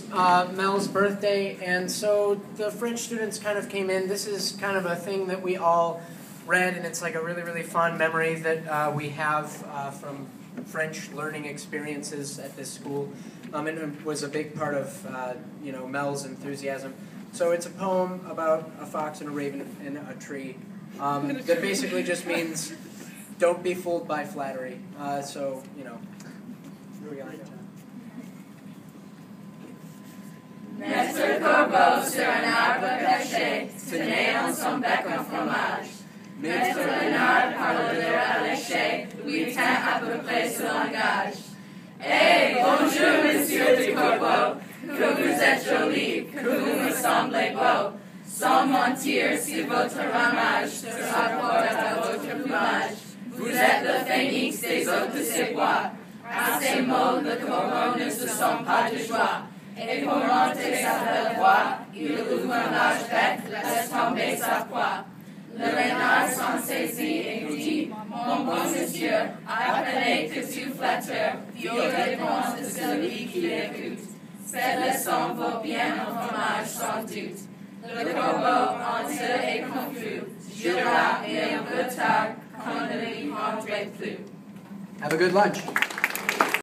Mel's birthday, and so the French students kind of came in. This is kind of a thing that we all read, and it's like a really, really fun memory that we have from French learning experiences at this school, and it was a big part of Mel's enthusiasm. So it's a poem about a fox and a raven in a tree that basically just means don't be fooled by flattery. So, here we go. Maître Corbeau sur un arbre caché, tenait en son bec un fromage. Maître Lénard, parleur alléché, lui tint à peu près ce langage. Eh, bonjour, monsieur de Corbeau, que vous êtes joli, que vous me semblez beau. Sans mentir, si votre ramage se rapporte à votre plumage, vous êtes le phénix des hôtes de ces bois. À ces mots, le corbeau ne se sent pas de joie. Et pour monter sa belle voix, il ouvre un large bec, laisse tomber sa proie. Le renard s'en saisit et dit, mon bon monsieur, appelez que tu flatteur, vieux réponse de celui qui l'écoute. Cette leçon vaut bien un fromage sans doute. Le corbeau, honteux et confus, jura et un peu tard qu'on ne lui rendrait plus. Have a good lunch.